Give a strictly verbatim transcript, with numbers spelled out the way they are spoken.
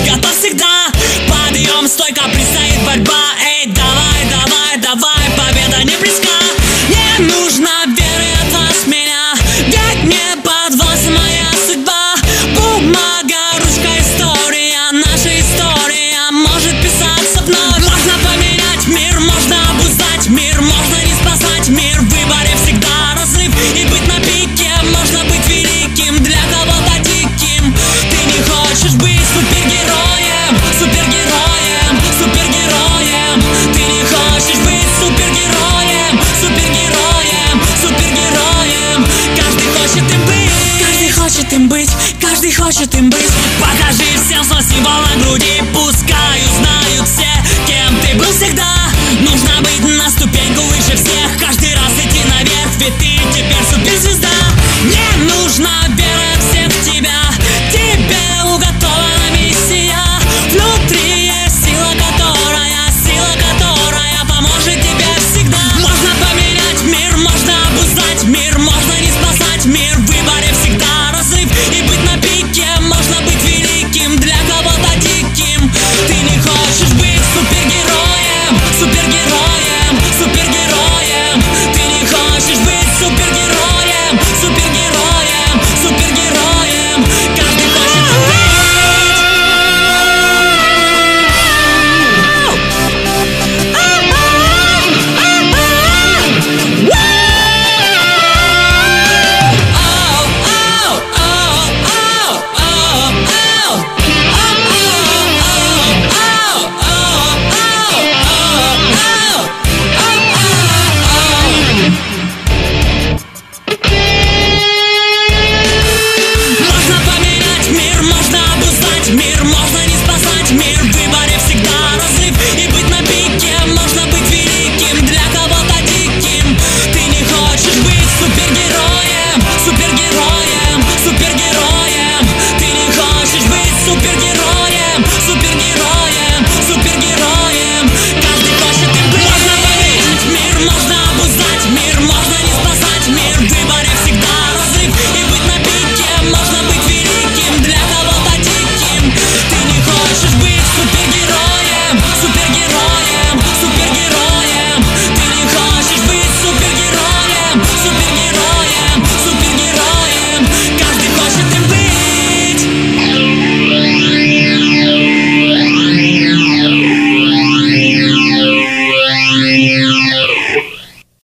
готов всегда. Подъем, стойка, предстоит борьба. Эй, давай, давай, давай, победа не близка. Не нужно веры от вас меня, ведь не под вас моя судьба. Бумага, ручка, история, наша история может писаться вновь. Можно поменять мир, можно обуздать мир, можно не спасать мир. В выборе всегда разрыв, и быть на пике можно быть великим, для кого-то диким. Ты не хочешь быть супергероем, супергероем, супергероем. Ты не хочешь быть супергероем, супергероем, супергероем. Каждый хочет им быть, каждый хочет им быть, каждый хочет им быть. Покажи всем свой символ на груди, пускай